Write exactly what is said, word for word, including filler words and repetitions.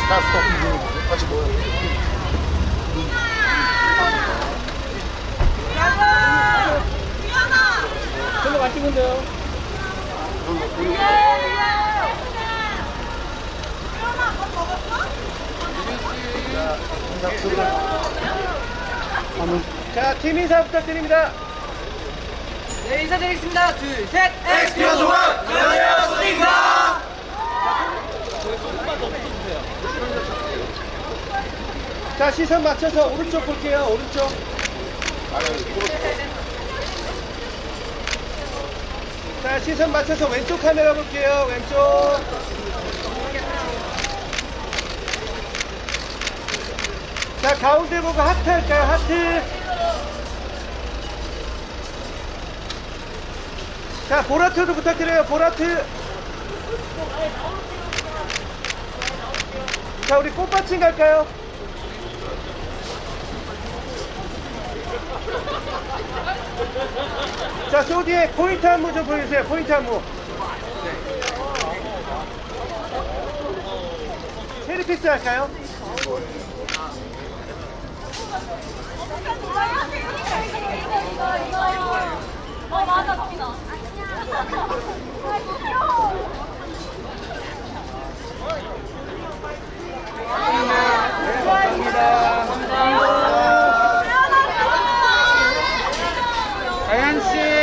자, 스톱. 같이 모여. 저로 마시면 돼요. 자, 팀 인사 부탁드립니다. 네, 인사드리겠습니다. 둘, 셋. 엑스피어 동원! 안녕하세요, 소니입니다. 자, 시선 맞춰서 오른쪽 볼게요. 오른쪽. 자, 시선 맞춰서 왼쪽 카메라 볼게요. 왼쪽. 자, 가운데 보고 하트 할까요? 하트. 자, 보라트도 부탁드려요. 보라트. 자, 우리 꽃받침 갈까요? 자, 소디에 포인트 안무 좀 보여주세요. 포인트 안무. 체리피스 할까요? 어, 맞아, 정민아. 네, 감사합니다. 다현 씨.